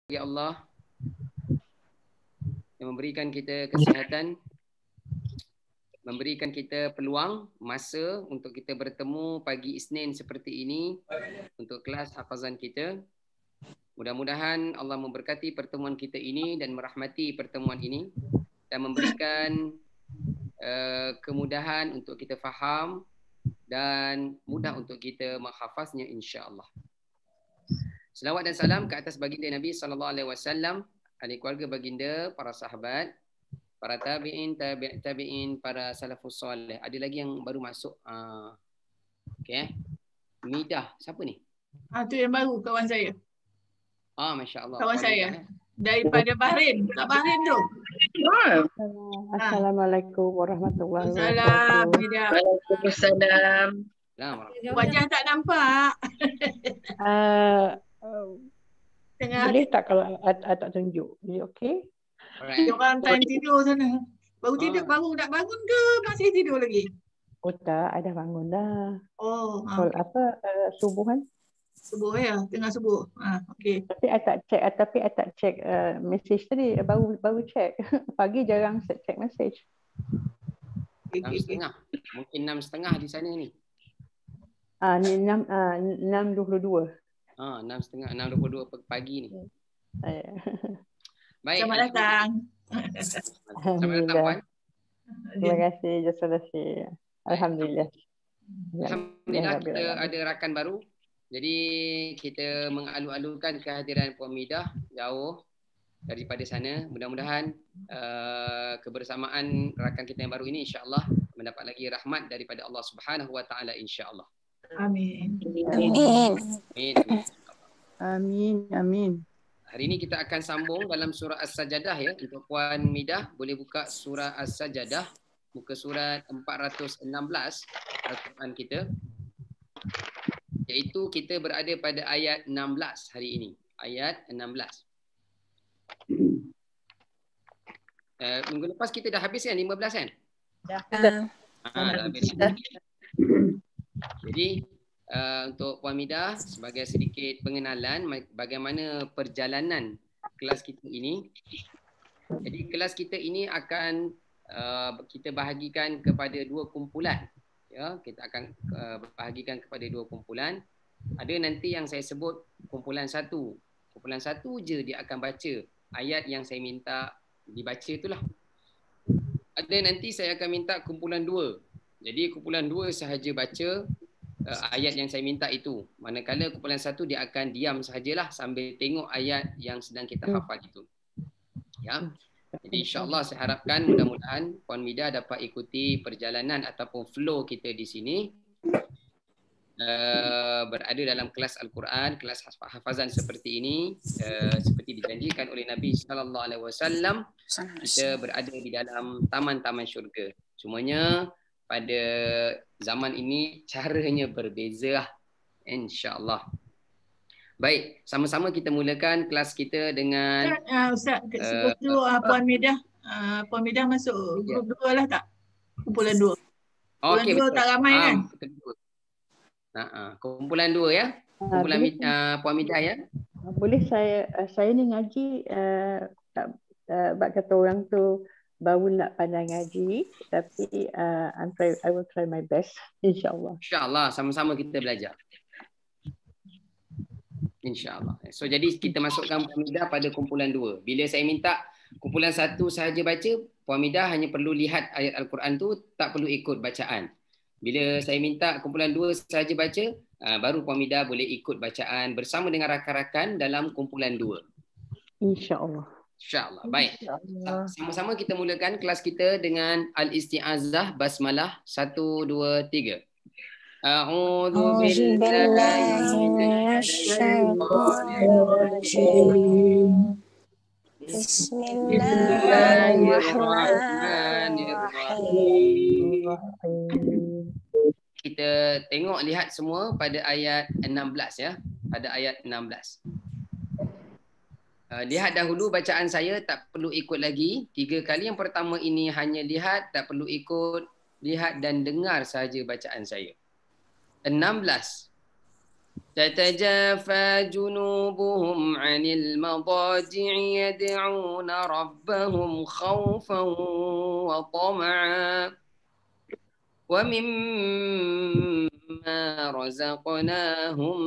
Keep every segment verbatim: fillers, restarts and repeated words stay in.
Ya Allah yang memberikan kita kesihatan, memberikan kita peluang, masa untuk kita bertemu pagi Isnin seperti ini untuk kelas hafazan kita. Mudah-mudahan Allah memberkati pertemuan kita ini dan merahmati pertemuan ini dan memberikan uh, kemudahan untuk kita faham dan mudah untuk kita menghafaznya insya-Allah. Selawat dan salam ke atas baginda Nabi sallallahu alaihi wasallam, ahli keluarga baginda, para sahabat, para tabi'in, tabi' tabi'in, para salafus soleh. Ada lagi yang baru masuk. Uh, Okey. Midah, siapa ni? Ah, tu yang baru kawan saya. Ah, masya-Allah. Kawan saya. Midah, eh? Daripada Bahrain. Kat Bahrain tu. Assalamualaikum warahmatullahi Waalaikumsalam. wabarakatuh. Waalaikumsalam. Wajah tak nampak. Uh, Tengah boleh tak kalau I tak tunjuk? Is it okay? Alright. orang time tidur sana. Baru tidur, Oh. baru nak bangun ke masih tidur lagi? Oh tak, I dah bangun dah. Oh, Soal ha. apa? Uh, subuhan? Subuh ya, tengah subuh. Ah, okey. Tapi I tak check, tapi I tak check uh, message tadi. Baru baru check. Pagi jarang check message. Enam setengah. Mungkin enam setengah di sana ni. Ah, ni enam uh, enam dua puluh dua. Ah, enam setengah, enam dua puluh dua pagi ni. Uh, Baik. Selamat datang. Selamat datang, Puan. Terima kasih, jazakallah. Alhamdulillah. Alhamdulillah kita ada rakan baru. Jadi kita mengalu-alukan kehadiran Puan Midah jauh daripada sana. Mudah-mudahan uh, kebersamaan rakan kita yang baru ini insya-Allah mendapat lagi rahmat daripada Allah Subhanahu Wa Taala insya-Allah. Amin. Amin. Amin. Amin. Amin. Hari ini kita akan sambung dalam surah As-Sajadah ya. Untuk Puan Midah boleh buka surah As-Sajadah, muka surat empat ratus enam belas Al-Quran kita. Iaitu kita berada pada ayat enam belas hari ini. Ayat enam belas. Uh, minggu lepas kita dah habis kan lima belas kan? Dah. Ha, dah habis. Jadi uh, untuk Puan Midah sebagai sedikit pengenalan bagaimana perjalanan kelas kita ini. Jadi kelas kita ini akan uh, kita bahagikan kepada dua kumpulan. Ya, kita akan uh, bahagikan kepada dua kumpulan. Ada nanti yang saya sebut kumpulan satu. Kumpulan satu je dia akan baca ayat yang saya minta dibaca itulah. Ada nanti saya akan minta kumpulan dua. Jadi kumpulan dua sahaja baca uh, ayat yang saya minta itu. Manakala kumpulan satu dia akan diam sahajalah sambil tengok ayat yang sedang kita hafal itu. Ya. Jadi insya-Allah saya harapkan mudah-mudahan Puan Midah dapat ikuti perjalanan ataupun flow kita di sini. Uh, berada dalam kelas Al-Quran, kelas hafazan seperti ini, uh, seperti dijanjikan oleh Nabi sallallahu alaihi wasallam, kita berada di dalam taman-taman syurga. Cumanya pada zaman ini caranya berbeza lah. Insya-Allah. Baik, sama-sama kita mulakan kelas kita dengan Ustaz, uh, Ustaz sebelum tu uh, Puan Midah, uh, Puan Midah masuk grup dua lah tak? Kumpulan dua. Kumpulan okay, dua betul. tak ramai ah, kan? Betul. Nah, uh, kumpulan dua ya. Kumpulan uh, uh, Puan Midah ya. Boleh saya uh, saya ni ngaji uh, tak uh, bab kata orang tu baru nak pandai ngaji, tapi uh, I'm try, I will try my best insya-Allah. Insya-Allah sama-sama kita belajar. InsyaAllah. So jadi kita masukkan Puan Midah pada kumpulan dua. Bila saya minta kumpulan satu sahaja baca, Puan Midah hanya perlu lihat ayat Al-Quran tu, tak perlu ikut bacaan. Bila saya minta kumpulan dua sahaja baca, baru Puan Midah boleh ikut bacaan bersama dengan rakan-rakan dalam kumpulan dua. InsyaAllah. InsyaAllah. Baik. Sama-sama kita mulakan kelas kita dengan Al-Isti'azah Basmalah. Satu, dua, tiga. A'udzu billahi minasyaitonir rajim. Bismillahirrahmanirrahim. Kita tengok lihat semua pada ayat enam belas ya. Pada ayat enam belas. Uh, lihat dahulu bacaan saya, tak perlu ikut lagi. Tiga kali yang pertama ini hanya lihat, tak perlu ikut. Lihat dan dengar sahaja bacaan saya. enam belas. تتجافى جنوبهم عن المضاجع يدعون ربهم خوفا وطمعا ومما رزقناهم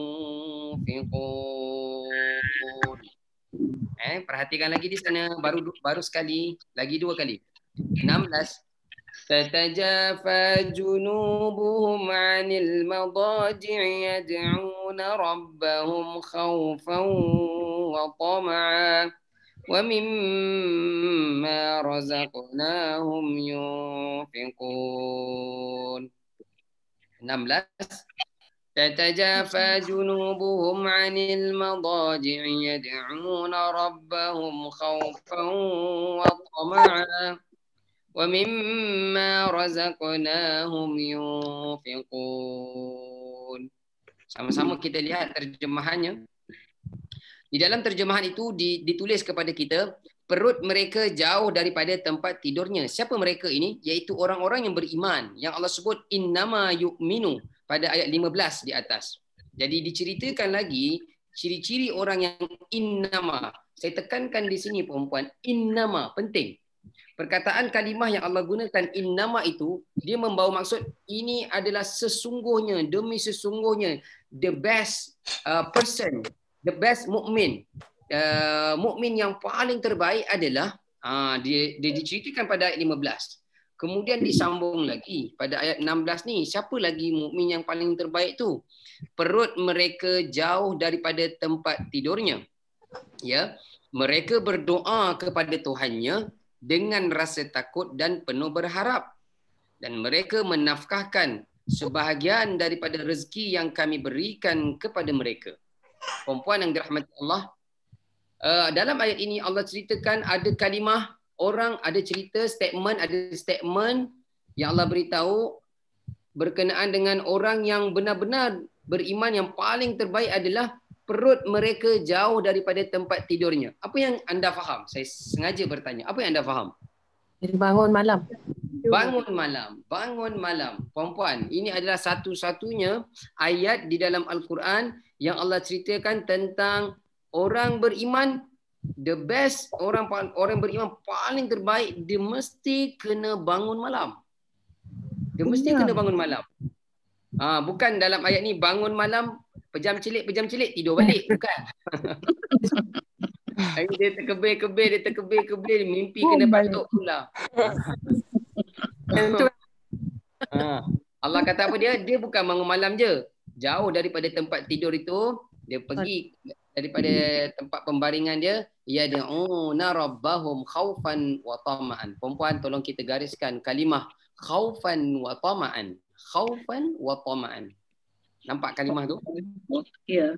ينفقون. Eh, perhatikan lagi di sana, baru baru sekali, lagi dua kali. enam belas. تتجافى جنوبهم عن المضاجع يدعون ربهم خوفا وطمعا ومما رزقناهم ينفقون. enam belas. تتجافى جنوبهم عن المضاجع يدعون ربهم خوفا وطمعا ومما رزقناهم ينفقون. Sama-sama kita lihat terjemahannya. Di dalam terjemahan itu ditulis kepada kita, perut mereka jauh daripada tempat tidurnya. Siapa mereka ini? Iaitu orang-orang yang beriman, yang Allah sebut innama yu'minu pada ayat lima belas di atas. Jadi diceritakan lagi ciri-ciri orang yang innama. Saya tekankan di sini perempuan, innama penting. Perkataan kalimah yang Allah gunakan innama itu, dia membawa maksud ini adalah sesungguhnya, demi sesungguhnya the best uh, person, the best mukmin. Uh, mukmin yang paling terbaik adalah uh, dia, dia diceritakan pada ayat lima belas. Kemudian disambung lagi pada ayat enam belas ni, siapa lagi mukmin yang paling terbaik tu? Perut mereka jauh daripada tempat tidurnya. Ya, mereka berdoa kepada Tuhannya dengan rasa takut dan penuh berharap, dan mereka menafkahkan sebahagian daripada rezeki yang kami berikan kepada mereka. Perempuan yang dirahmati Allah, uh, dalam ayat ini Allah ceritakan ada kalimah orang, ada cerita statement, ada statement yang Allah beritahu berkenaan dengan orang yang benar-benar beriman yang paling terbaik adalah perut mereka jauh daripada tempat tidurnya. Apa yang anda faham? Saya sengaja bertanya. Apa yang anda faham? Bangun malam. Bangun malam. Bangun malam. Perempuan, ini adalah satu-satunya ayat di dalam Al-Quran yang Allah ceritakan tentang orang beriman, the best, orang orang beriman paling terbaik, dia mesti kena bangun malam. Dia mesti kena bangun malam. Ha, bukan dalam ayat ni bangun malam, pejam celik, pejam celik, tidur balik. Bukan. Dia terkebir-kebir, dia terkebir-kebir, mimpi oh, kena batuk pula. Ha. Allah kata apa dia? Dia bukan bangun malam je. Jauh daripada tempat tidur itu, dia pergi daripada tempat pembaringan dia, yad'una rabbahum khaufan wa tama'an. Perempuan, tolong kita gariskan kalimah khaufan wa tama'an. Khaufan wa tama'an. Nampak kalimah tu? Ya.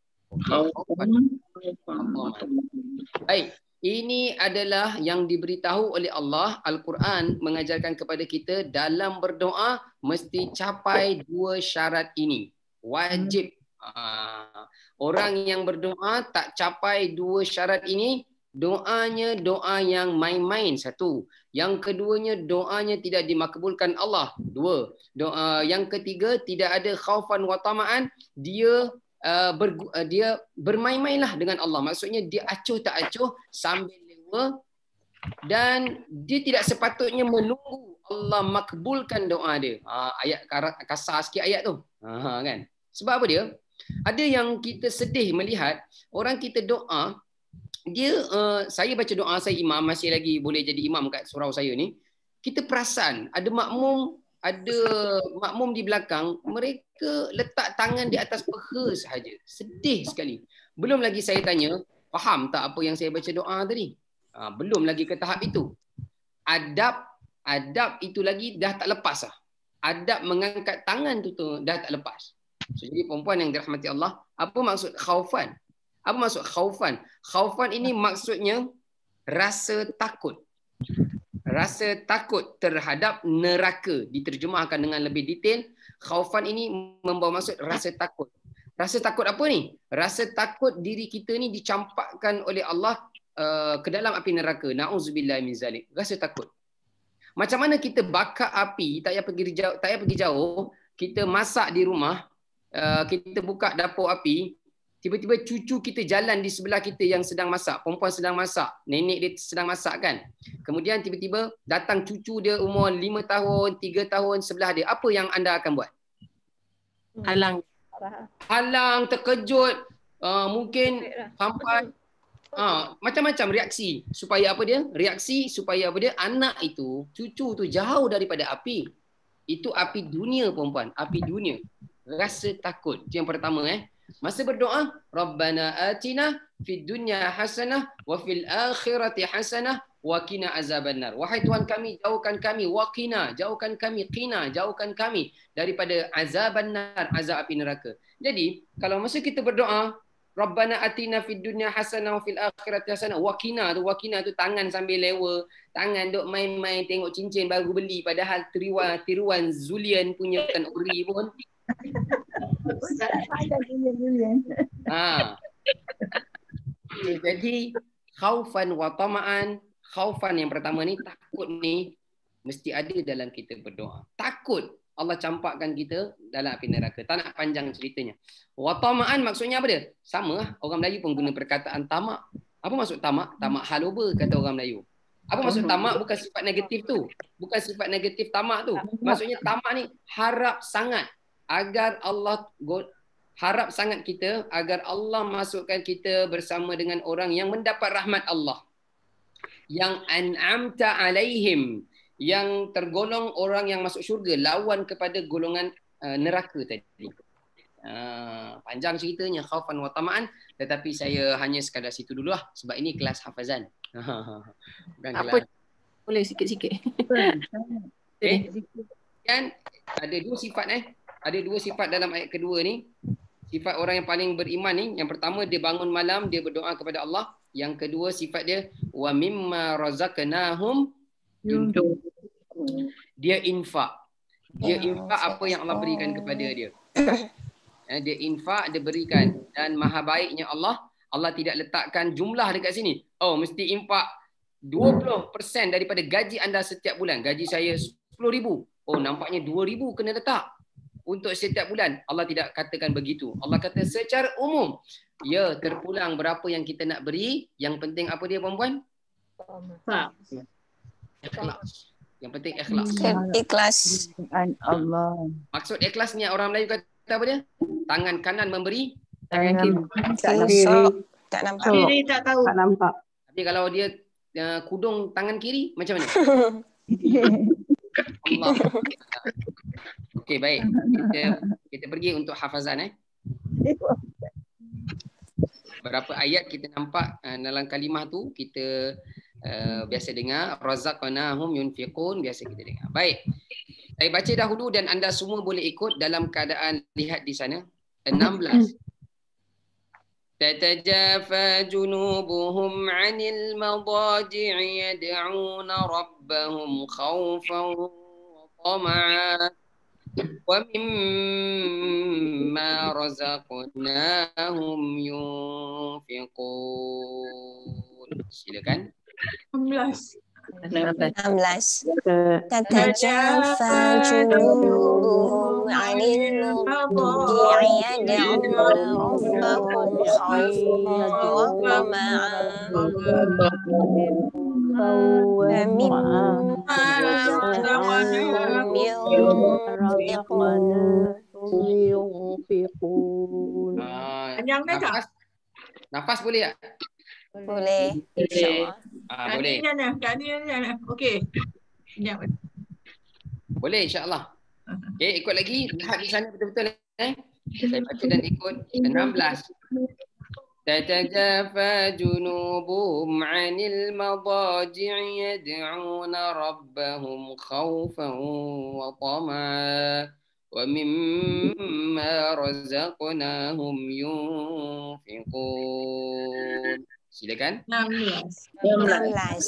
Baik, ini adalah yang diberitahu oleh Allah. Al-Quran mengajarkan kepada kita dalam berdoa mesti capai dua syarat ini. Wajib. Orang yang berdoa tak capai dua syarat ini, doanya doa yang main-main, satu. Yang keduanya doanya tidak dimakbulkan Allah, dua. Doa yang ketiga tidak ada khaufan wa tama'an, dia uh, ber, uh, dia bermain-mainlah dengan Allah. Maksudnya dia acuh tak acuh sambil lewa, dan dia tidak sepatutnya menunggu Allah makbulkan doa dia. Ha, ayat kasar sikit ayat tu. Ha, kan? Sebab apa dia? Ada yang kita sedih melihat orang kita doa, dia uh, saya baca doa, saya imam, masih lagi boleh jadi imam kat surau saya ni. Kita perasan ada makmum, ada makmum di belakang, mereka letak tangan di atas peha sahaja. Sedih sekali. Belum lagi saya tanya, faham tak apa yang saya baca doa tadi? Ha, belum lagi ke tahap itu. Adab, adab itu lagi dah tak lepas lah. Adab mengangkat tangan tu, tu dah tak lepas. So, jadi perempuan yang dirahmati Allah, apa maksud khaufan? Apa maksud khaufan? Khaufan ini maksudnya rasa takut. Rasa takut terhadap neraka. Diterjemahkan dengan lebih detail. Khaufan ini membawa maksud rasa takut. Rasa takut apa ni? Rasa takut diri kita ni dicampakkan oleh Allah uh, ke dalam api neraka. Na'udzubillah min zalik. Rasa takut. Macam mana kita bakar api, tak payah pergi jauh, tak payah pergi jauh, kita masak di rumah, uh, kita buka dapur api, tiba-tiba cucu kita jalan di sebelah kita yang sedang masak, perempuan sedang masak, nenek dia sedang masak kan. Kemudian tiba-tiba datang cucu dia umur lima tahun, tiga tahun sebelah dia. Apa yang anda akan buat? Halang. Halang, terkejut, uh, mungkin sampai uh, macam-macam reaksi. Supaya apa dia? Reaksi supaya apa dia? Anak itu, cucu tu jauh daripada api. Itu api dunia perempuan, api dunia. Rasa takut. Itu yang pertama eh. Masa berdoa, Rabbana atina fid dunya hasanah wa fil akhirati hasanah wa qina azabannar. Wahai Tuhan kami, jauhkan kami, wa qina, jauhkan kami, qina, jauhkan kami daripada azabannar, azab api neraka. Jadi, kalau masa kita berdoa, Rabbana atina fid dunya hasanah wa fil akhirati hasanah wa qina tu, wa qina tu tangan sambil lewa, tangan duk main-main tengok cincin baru beli padahal tiruan tiruan Zulian punya kan ori pun. Ha. Jadi khaufan wa tama'an, khaufan yang pertama ni, takut ni mesti ada dalam kita berdoa. Takut Allah campakkan kita dalam api neraka. Tak nak panjang ceritanya. Wa tama'an maksudnya apa dia? Sama lah. Orang Melayu pun guna perkataan tamak. Apa maksud tamak? Tamak haloba kata orang Melayu. Apa maksud tamak? Bukan sifat negatif tu. Bukan sifat negatif tamak tu. Maksudnya tamak ni harap sangat agar Allah, harap sangat kita agar Allah masukkan kita bersama dengan orang yang mendapat rahmat Allah, yang an'amta alaihim, yang tergolong orang yang masuk syurga, lawan kepada golongan uh, neraka tadi. Uh, panjang ceritanya khaufan wa tama'an, tetapi saya hanya sekadar situ dulu lah sebab ini kelas hafazan. Bukan Apa? kelas. Boleh sikit-sikit. Okay. Kan ada dua sifat eh. Ada dua sifat dalam ayat kedua ni. Sifat orang yang paling beriman ni, yang pertama dia bangun malam, dia berdoa kepada Allah. Yang kedua sifat dia wa mimma razaqnahum yunfiqun. Dia infak. Dia infak apa yang Allah berikan kepada dia. Dia infak, dia berikan. Dan maha baiknya Allah, Allah tidak letakkan jumlah dekat sini. Oh, mesti infak dua puluh peratus daripada gaji anda setiap bulan. Gaji saya sepuluh ribu. Oh, nampaknya dua ribu kena letak untuk setiap bulan. Allah tidak katakan begitu. Allah kata secara umum. Ya, terpulang berapa yang kita nak beri. Yang penting apa dia perempuan? Ikhlas. Yang penting ikhlas. Ikhlas. Allah. Maksud ikhlas ni orang Melayu kata apa dia? Tangan kanan memberi. Tangan kiri. Kosong. Tak nampak. Kiri tak tahu. Tak nampak. Tapi kalau dia uh, kudung tangan kiri, macam mana? Allah. Okey, baik. Kita, kita pergi untuk hafazan eh. Berapa ayat kita nampak uh, dalam kalimah tu kita uh, biasa dengar razaqnahum yunfiqun, biasa kita dengar. Baik. Saya baca dahulu dan anda semua boleh ikut dalam keadaan lihat di sana. enam belas. تتجافى جنوبهم عن المضاجع يدعون ربهم خوفا وطمعا ومما رزقناهم ينفقون. Silakan. enam belas. enam belas. تتجافى جنوبهم عن المضاجع يدعون ربهم خوفا وطمعا ومما رزقناهم ينفقون. Panjang dah tak? Nafas, nafas boleh tak? Boleh. InsyaAllah. Ah, boleh. Kak Ni mana? Okey. Sekejap. Boleh insya-Allah. Okey, ikut lagi. Lihat di sana betul-betul eh. Saya baca dan ikut. enam belas. تتجافى جنوبهم عن المضاجع يدعون ربهم خوفا وطمعا ومما رزقناهم ينفقون. Silakan. enam belas. enam belas.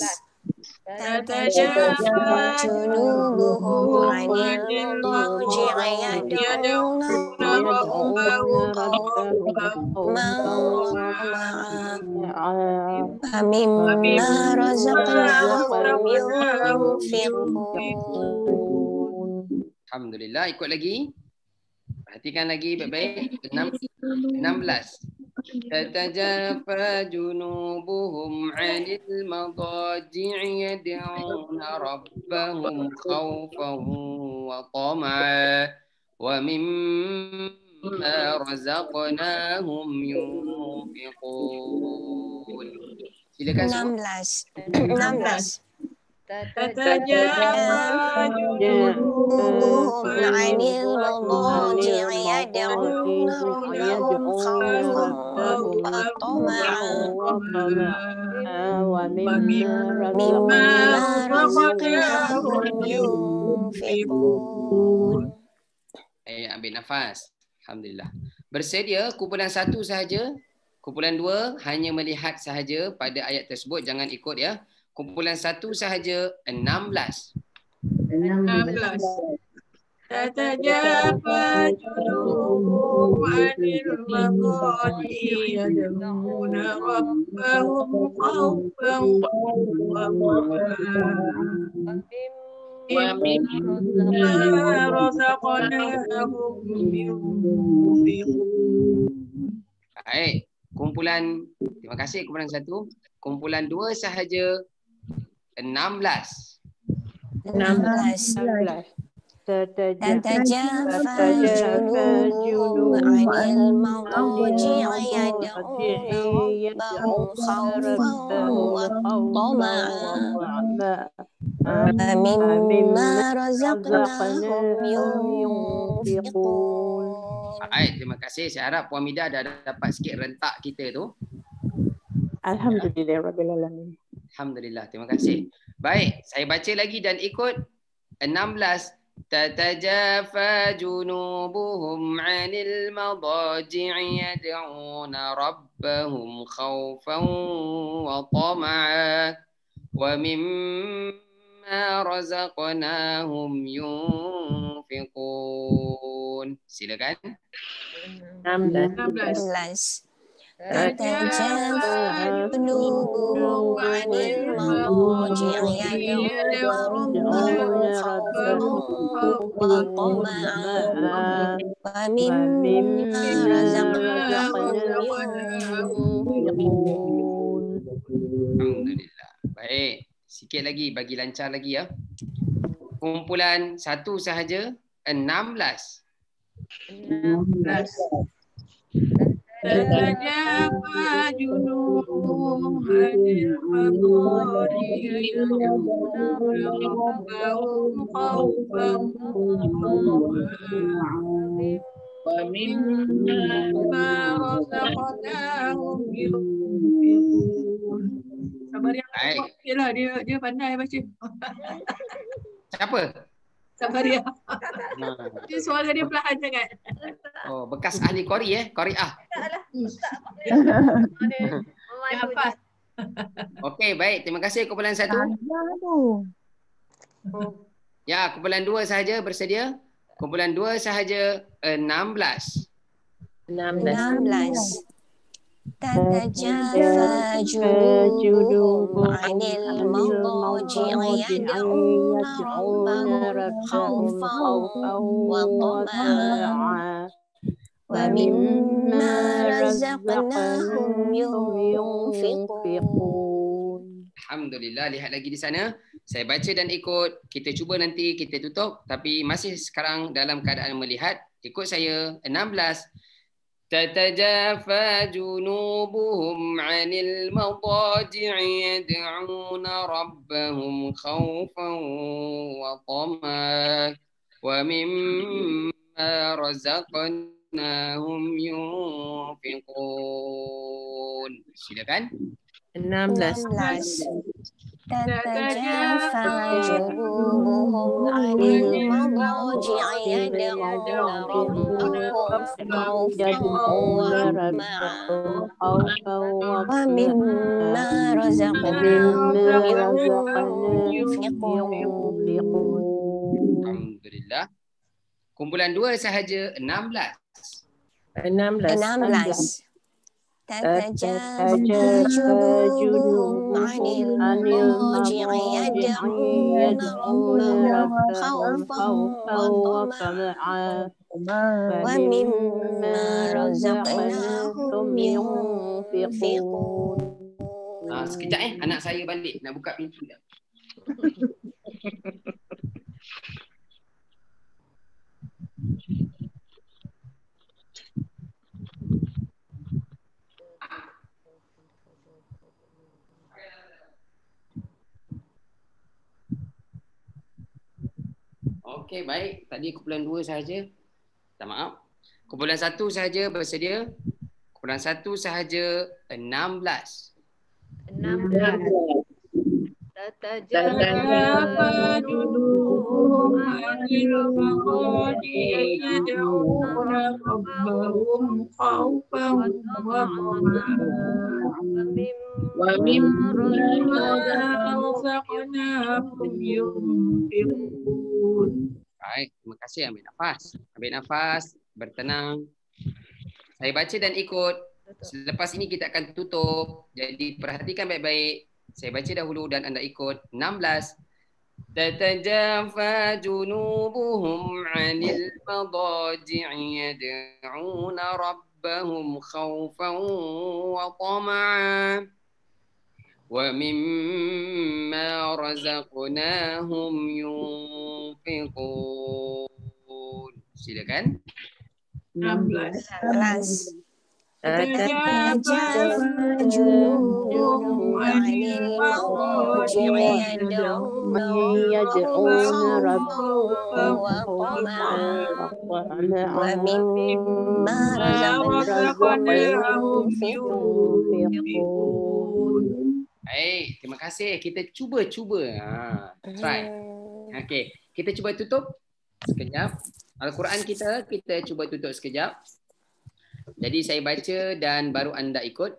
تتجافى جنوبهم عن المضاجع يدعون ربهم خوفا وطمعا ومما رزقناهم ينفقون. Alhamdulillah. Ikut lagi. Perhatikan lagi baik-baik. enam belas. تتجافى جنوبهم عن المضاجع يدعون ربهم خوفا وطمعا ومما رزقناهم ينفقون. Silakan semua. enam belas. enam belas. تتجافى جنوبهم عن المضاجع يدعون ربهم خوفا وطمعا ومما رزقناهم ينفقون. Eh, ambil nafas. Alhamdulillah. Bersedia kumpulan satu sahaja. Kumpulan dua hanya melihat sahaja pada ayat tersebut. Jangan ikut ya. Kumpulan satu sahaja enam belas. enam belas. تتجافى جنوبهم عن المضاجع يدعون ربهم خوفا وطمعا ومما رزقناهم ينفقون. Baik. Kumpulan, terima kasih kumpulan satu. Kumpulan dua sahaja enam belas. enam belas. تتجافى جنوبهم عن المضاجع يدعون ربهم خوفا وطمعا ومما رزقناهم ينفقون. Baik, terima kasih. Saya harap Puan Mida dah dapat sikit rentak kita tu. Alhamdulillah Rabbil Alamin. Alhamdulillah, terima kasih. Baik, saya baca lagi dan ikut enam belas. تتجافى جنوبهم عن المضاجع يدعون ربهم خوفا وطمعا ومما رزقناهم ينفقون. Silakan. enam belas. تتجافى جنوبهم عن المضاجع يدعون ربهم خوفا وطمعا ومما رزقناهم ينفقون. Alhamdulillah. Baik. Sikit lagi, bagi lancar lagi ya. Kumpulan satu sahaja enam belas. enam belas. تتجافى جنوبهم عن المضاجع يدعون ربهم خوفا ومما رزقناهم ينفقون. Sabar yang lah, dia dia pandai baca. Siapa? Sabaria. Dia suara dia perlahan sangat. Oh, bekas ahli Qori eh, Qoriah. Apa? Okey, baik. Terima kasih kumpulan satu. Ya, kumpulan dua sahaja bersedia. Kumpulan dua sahaja enam belas. enam belas. تتجافى جنوبهم عن المضاجع يدعون ربهم خوفا وطمعا ومما رزقناهم ينفقون. Alhamdulillah, lihat lagi di sana. Saya baca dan ikut. Kita cuba nanti kita tutup, tapi masih sekarang dalam keadaan melihat. Ikut saya enam belas. تتجافى جنوبهم عن المضاجع يدعون ربهم خوفا وطمعا ومما رزقناهم ينفقون. Silakan. enam belas. تتجافى جنوبهم عن المضاجع يدعون ربهم خوفا وطمعا ومما رزقناهم ينفقون. Alhamdulillah. Kumpulan dua sahaja enam belas. enam belas. enam belas. تتجافى جنوبهم عن المضاجع يدعون ربهم خوفا وطمعا ومما رزقناهم ينفقون. Ah, sekejap eh, anak saya balik nak buka pintu dah. Okey, baik. Tadi kumpulan dua sahaja. Tak maaf. Kumpulan satu sahaja bersedia. Kumpulan satu sahaja enam belas. enam belas. تتجافى جنوبهم عن المضاجع يدعون ربهم خوفا وطمعا ومما رزقناهم ينفقون. Baik, terima kasih. Ambil nafas. Ambil nafas, bertenang. Saya baca dan ikut. Selepas ini kita akan tutup. Jadi perhatikan baik-baik. Saya baca dahulu dan anda ikut. enam belas. تتجافى جنوبهم عن المضاجع يدعون ربهم خوفا وطمعا ومما رزقناهم ينفقون. Silakan. enam belas. تتجافى جنوبهم عن المضاجع يدعون ربهم خوفا وطمعا ومما رزقناهم ينفقون. Baik, terima kasih. Kita cuba-cuba. Ha, try. Okey, kita cuba tutup sekejap. Al-Quran kita, kita cuba tutup sekejap. Jadi saya baca dan baru anda ikut.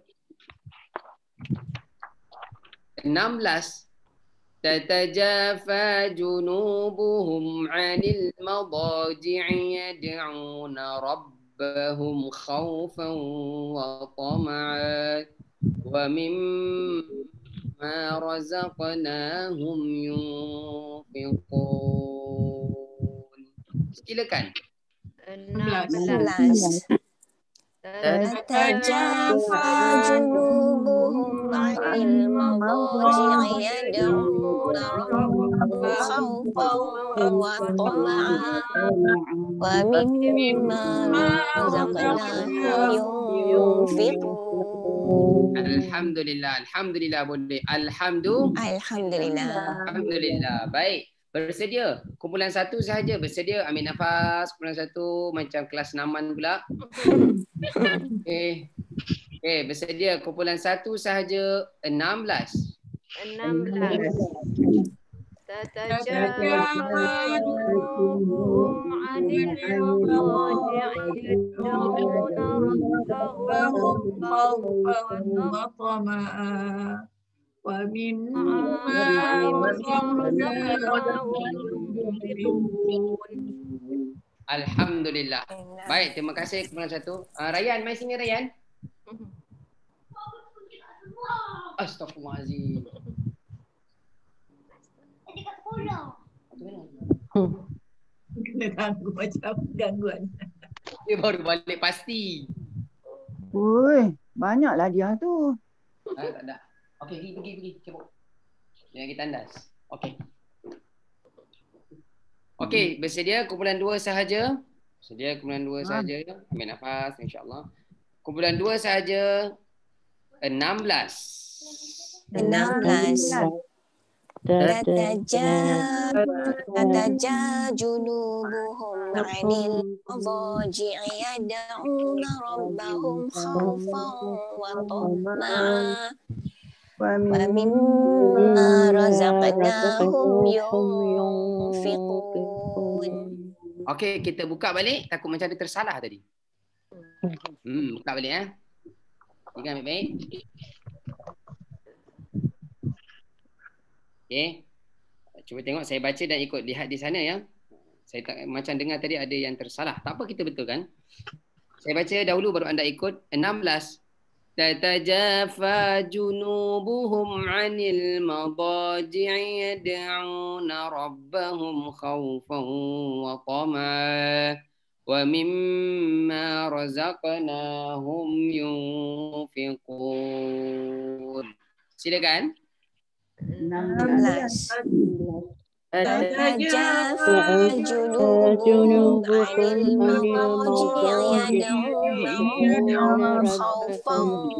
enam belas. تتجافى جنوبهم عن المضاجع يدعون ربهم خوفا وطمعا ومما رزقناهم ينفقون. Silakan. enam belas. تتجافى جنوبهم عن المضاجع يدعون ربهم خوفا وطمعا ومما رزقناهم ينفقون. Alhamdulillah, alhamdulillah boleh. Alhamdulillah. Alhamdulillah. Alhamdulillah. Baik. Bersedia. Kumpulan satu sahaja bersedia. Ambil nafas. Kumpulan satu macam kelas enaman pula. Okey. Okey, bersedia. Kumpulan satu sahaja enam belas. enam belas. تتجافى جنوبهم عن المضاجع يدعون ربهم خوفا وطمعا ومما رزقناهم ينفقون. Alhamdulillah. Baik, terima kasih kumpulan satu. Uh, Rayyan, mai sini Rayyan. Astaghfirullahalazim. Kena ganggu macam gangguan. Dia baru balik pasti. Ui, banyaklah dia tu. Ah, tak ada. Okey, pergi, pergi, pergi. Cabut. Jangan kita tandas. Okey. Okey, bersedia kumpulan dua sahaja. Bersedia kumpulan dua sahaja. Ambil nafas, insyaAllah. Kumpulan dua sahaja. enam belas. enam belas. تتجافى جنوبهم عن المضاجع يدعون ربهم خوفا وطمعا ومما رزقناهم ينفقون. Okey, kita buka balik. Takut macam ada tersalah tadi. Hmm, buka balik eh. Ingat baik-baik. Okey. Cuba tengok, saya baca dan ikut. Lihat di sana ya. Saya tak, macam dengar tadi ada yang tersalah. Tak apa, kita betulkan. Saya baca dahulu baru anda ikut. enam belas. تتجافى جنوبهم عن المضاجع يدعون ربهم خوفا وطمعا ومما رزقناهم ينفقون. Silakan. enam belas. تتجافى تتجافى جنوبهم عن المضاجع يدعونهم خوفا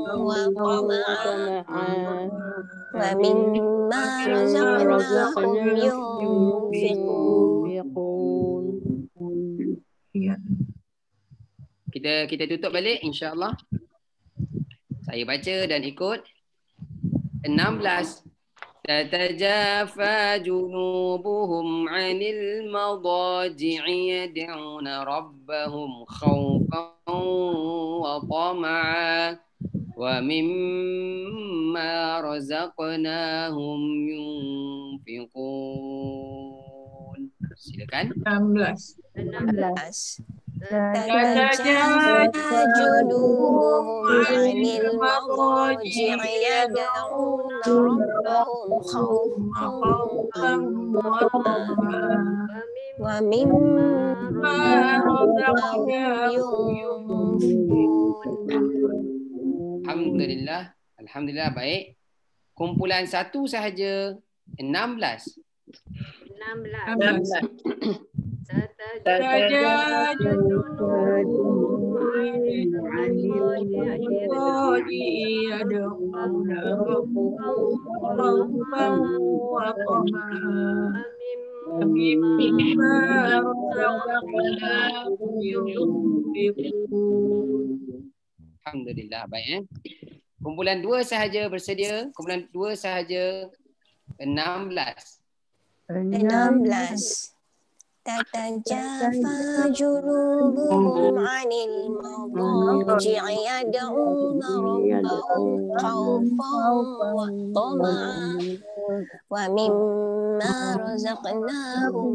وطمعا ومما رزقناهم ينفقون. Kita kita tutup balik insya-Allah. Saya baca dan ikut. enam belas. تتجافى جنوبهم عن المضاجع يدعون ربهم خوفا وطمعا ومما رزقناهم ينفقون. Silakan. enam belas. enam belas. تتجافى جنوبهم عن المضاجع يدعون ربهم خوفا وطمعا ومما رزقناهم ينفقون. Alhamdulillah. Alhamdulillah baik. Kumpulan satu sahaja enam belas. enam belas. enam belas. تتجافى جنوبهم عن المضاجع يدعون ربهم خوفا وطمعا ومما رزقناهم ينفقون. Alhamdulillah baik eh. Kumpulan dua sahaja bersedia. Kumpulan dua sahaja enam belas. enam belas. تتجافى جنوبهم عن المضاجع يدعون ربهم خوفا وطمعا ومما رزقناهم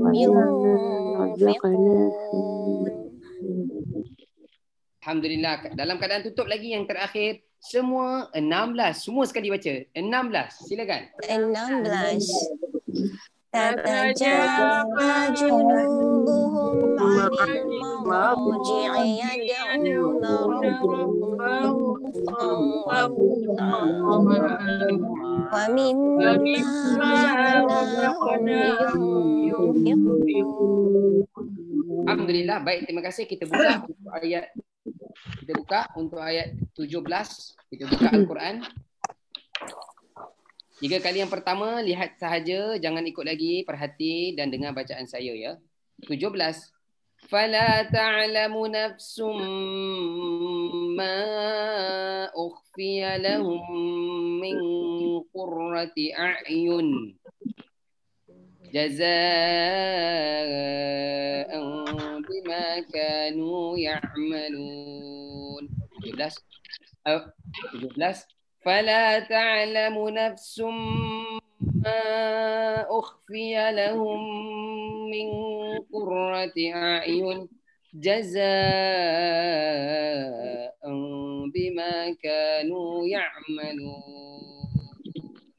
ينفقون. Alhamdulillah. Dalam keadaan tutup lagi yang terakhir. Semua enam belas. Semua sekali baca. enam belas. Silakan. enam belas. تتجافى جنوبهم عن المضاجع يدعون ربهم خوفا وطمعا ومما رزقناهم ينفقون. Alhamdulillah. Baik, terima kasih. Kita buka untuk ayat kita buka untuk ayat tujuh belas. Kita buka Al-Quran. Tiga kali yang pertama, lihat sahaja, jangan ikut lagi, perhati dan dengar bacaan saya ya. tujuh belas. فَلَا تَعْلَمُ نَفْسٌ مَا أُخْفِيَ لَهُم مِّن قُرَّةِ أَعْيُنٍ جَزَاءً بِمَا كَانُوا يَعْمَلُونَ. tujuh belas. tujuh belas. فلا تعلم نفس ما أخفي لهم من قرة أعين جزاء بما كانوا يعملون.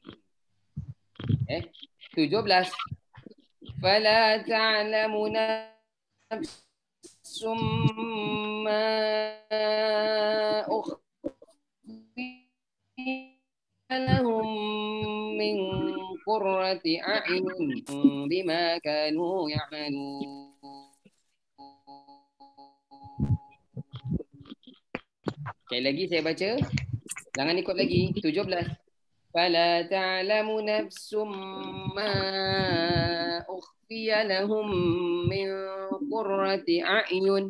Eh, tujuh belas. فلا تعلم نفس ما أخفي لهم من قرة أعين بما كانوا يعملون. Sekali lagi saya baca. Jangan ikut lagi. tujuh belas. فلا تعلم نفس ما أخفي لهم من قرة أعين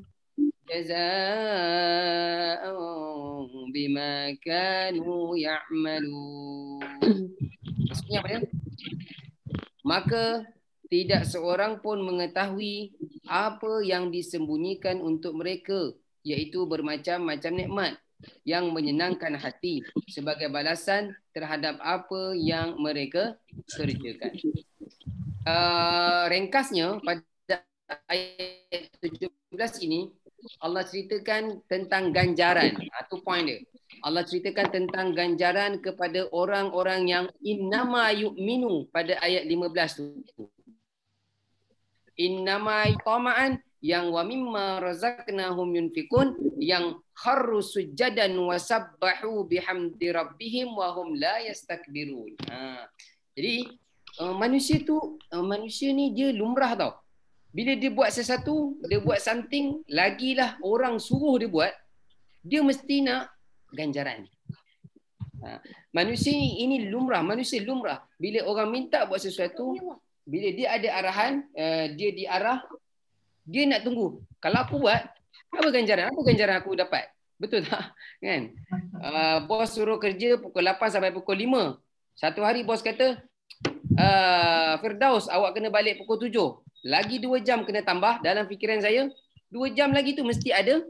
جزاء بما كانوا يعملون. Maksudnya apa dia? Maka tidak seorang pun mengetahui apa yang disembunyikan untuk mereka, iaitu bermacam-macam nikmat yang menyenangkan hati sebagai balasan terhadap apa yang mereka kerjakan. Uh, ringkasnya pada ayat tujuh belas ini Allah ceritakan tentang ganjaran. Itu point dia. Allah ceritakan tentang ganjaran kepada orang-orang yang innama yu'minu pada ayat lima belas tu. Innama tama'an yang wa mimma razaqnahum yunfikun, yang kharru sujadan wa sabbahu bihamdi rabbihim wa hum la yastakbirun. Ha. Jadi uh, manusia tu uh, manusia ni dia lumrah tau. Bila dia buat sesuatu, dia buat something, lagilah orang suruh dia buat, dia mesti nak ganjaran. Ha. Manusia ni ini lumrah, manusia lumrah. Bila orang minta buat sesuatu, bila dia ada arahan, uh, dia diarah, dia nak tunggu. Kalau aku buat, apa ganjaran? Apa ganjaran aku dapat? Betul tak? Kan? Uh, bos suruh kerja pukul lapan sampai pukul lima. Satu hari bos kata, uh, Firdaus, awak kena balik pukul tujuh. Lagi dua jam kena tambah. Dalam fikiran saya, dua jam lagi tu mesti ada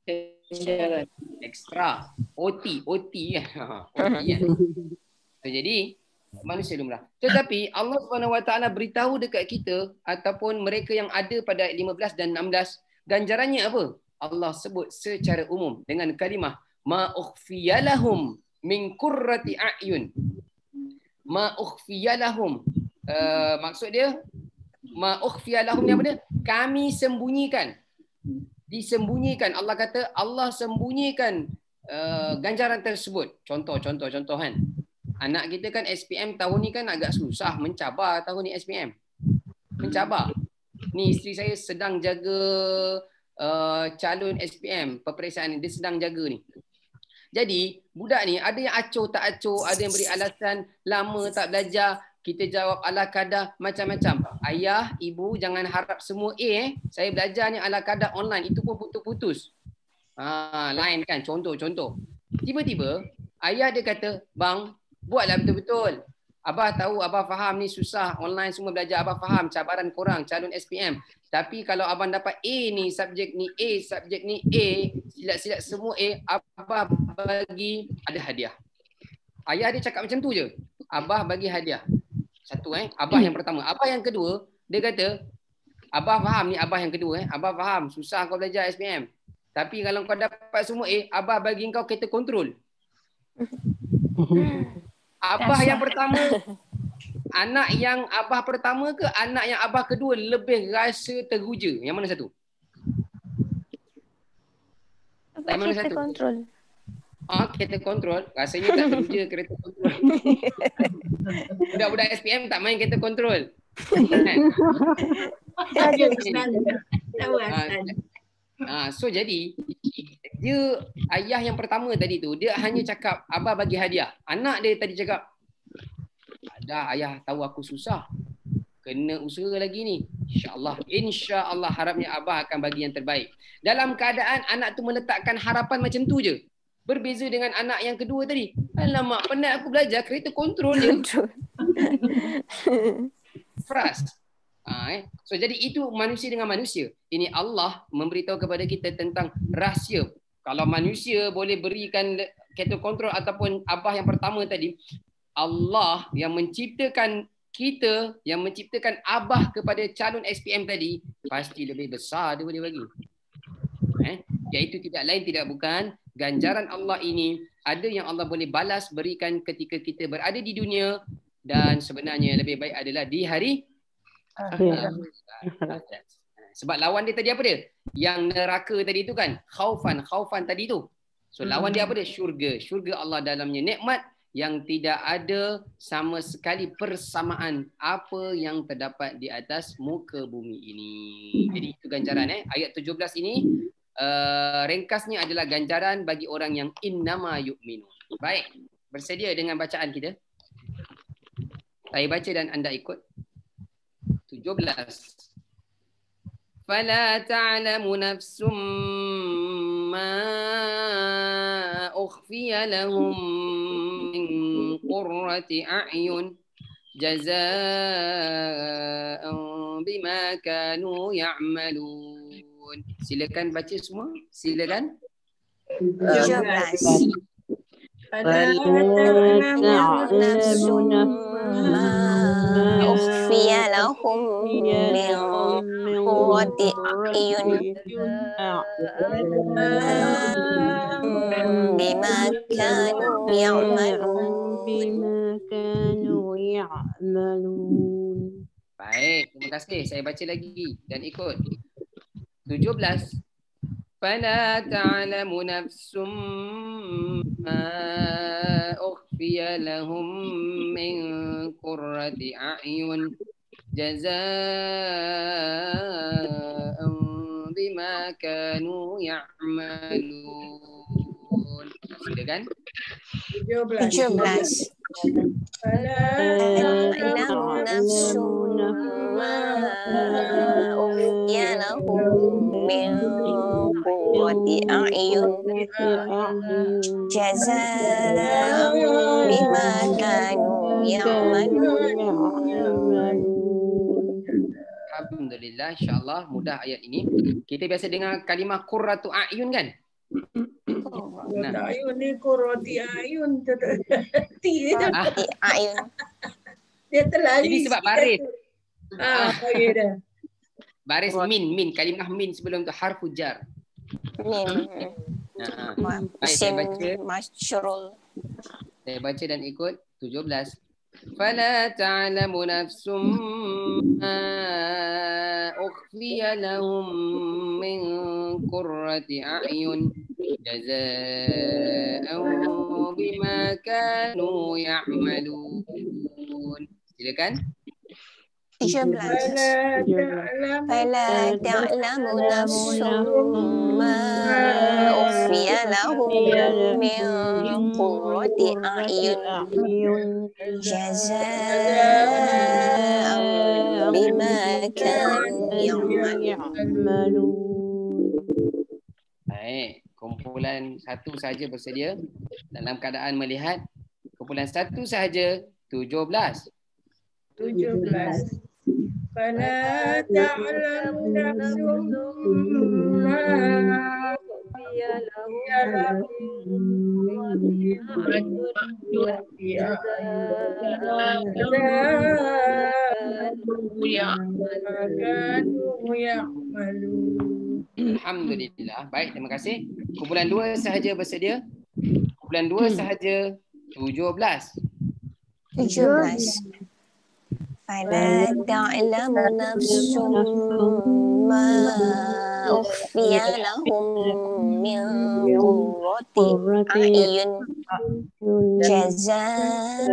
extra. O T. O T kan? O T kan? So, jadi, manusia lumrah. Tetapi Allah subhanahu wa taala beritahu dekat kita ataupun mereka yang ada pada lima belas dan enam belas, ganjarannya apa? Allah sebut secara umum dengan kalimah ma ukhfiyalahum min qurrati a'yun. Ma ukhfiyalahum. Uh, maksud dia ma ukhfiyalahum ni apa dia? Kami sembunyikan. Disembunyikan. Allah kata Allah sembunyikan uh, ganjaran tersebut. Contoh contoh contoh kan. Anak kita kan S P M tahun ni kan agak susah, mencabar tahun ni S P M. Mencabar. Ni isteri saya sedang jaga uh, calon S P M, peperiksaan ni. Dia sedang jaga ni. Jadi, budak ni ada yang acuh tak acuh, ada yang beri alasan lama tak belajar. Kita jawab ala kadar macam-macam. Ayah, ibu jangan harap semua A eh. Saya belajar ni ala kadar online. Itu pun putus-putus. Ha, lain kan, contoh-contoh. Tiba-tiba, ayah dia kata, bang, buatlah betul-betul. Abah tahu, Abah faham ni susah. Online semua belajar, Abah faham cabaran korang, calon S P M. Tapi kalau abang dapat A ni, subjek ni A, subjek ni A, silat-silat semua A, Abah bagi ada hadiah. Ayah dia cakap macam tu je. Abah bagi hadiah. Satu eh, Abah yang pertama. Abah yang kedua, dia kata, Abah faham ni, Abah yang kedua eh. Abah faham, susah kau belajar S P M. Tapi kalau kau dapat semua A, Abah bagi kau kereta kontrol. Abah yang pertama, anak yang Abah pertama ke anak yang Abah kedua lebih rasa teruja? Yang mana satu? Abah Yang mana kereta satu? kontrol. Ah, kereta kontrol. Rasanya tak teruja kereta kontrol. Budak-budak S P M tak main kereta kontrol. Ada Ustaz. Tahu Ustaz. Ah, so jadi dia ayah yang pertama tadi tu dia hanya cakap Abah bagi hadiah. Anak dia tadi cakap, dah ayah tahu aku susah. Kena usaha lagi ni. InsyaAllah. InsyaAllah harapnya Abah akan bagi yang terbaik. Dalam keadaan anak tu meletakkan harapan macam tu je. Berbeza dengan anak yang kedua tadi. Alamak, penat aku belajar kereta kontrol je. Frust. Ha, eh. So jadi itu manusia dengan manusia. Ini Allah memberitahu kepada kita tentang rahsia. Kalau manusia boleh berikan kereta kontrol ataupun Abah yang pertama tadi, Allah yang menciptakan kita, yang menciptakan Abah kepada calon S P M tadi, pasti lebih besar dia boleh bagi. Eh? Iaitu tidak lain tidak bukan ganjaran Allah ini ada yang Allah boleh balas berikan ketika kita berada di dunia, dan sebenarnya lebih baik adalah di hari akhirat. Sebab lawan dia tadi apa dia? Yang neraka tadi tu kan, khaufan, khaufan tadi tu. So lawan dia apa dia? Syurga. Syurga Allah dalamnya nikmat yang tidak ada sama sekali persamaan apa yang terdapat di atas muka bumi ini. Jadi itu ganjaran eh. Ayat tujuh belas ini uh, ringkasnya adalah ganjaran bagi orang yang innama yu'minu. Baik, bersedia dengan bacaan kita? Saya baca dan anda ikut. tujuh belas. فلا تعلم نفس ما أخفي لهم من قرة أعين جزاء بما كانوا يعملون. Silakan baca semua. Silakan. tujuh belas. فلا تعلم نفس ما أخفي لهم من قرة أعين بما كانوا يعملون. بما كانوا يعملون. Baik, terima kasih. Saya baca lagi dan ikut. tujuh belas. فلا تعلم نفس ما أخفي لهم من قرة أعين جزاء بما كانوا يعملون. Silakan. tujuh belas. tujuh belas. فلا تعلم نفس ما أخفي لهم من قرة أعين جزاء بما كانوا يعملون. Alhamdulillah, insyaAllah mudah ayat ini. Kita biasa dengar kalimah qurratu a'yun kan? Qurratu ayun ni qurrati ayun ti Ah, Ayun. dia terlari. ini sebab sikit. baris. Ah, okey dah. Baris min, min. Kalimah min sebelum tu harfu jar. Mim. Ha, ha. Baik, saya Isim baca. masyhurul. Saya baca dan ikut tujuh belas. فلا تعلم نفس ما أخفي لهم من قرة أعين جزاء بما كانوا يعملون. Silakan. tujuh belas. فلا تعلم فلا تعلم نفس ما أخفي لهم من قرة أعين جزاء بما كانوا يعملون. Baik, kumpulan satu sahaja bersedia dalam keadaan melihat. Kumpulan satu sahaja tujuh belas. tujuh belas. فلا تعلم نفس ما أخفي لهم Alhamdulillah. Baik, terima kasih. Kumpulan dua sahaja bersedia. Kumpulan dua sahaja tujuh belas. tujuh belas. فلا تعلم نفس ما أخفي لهم من قرة أعين جزاء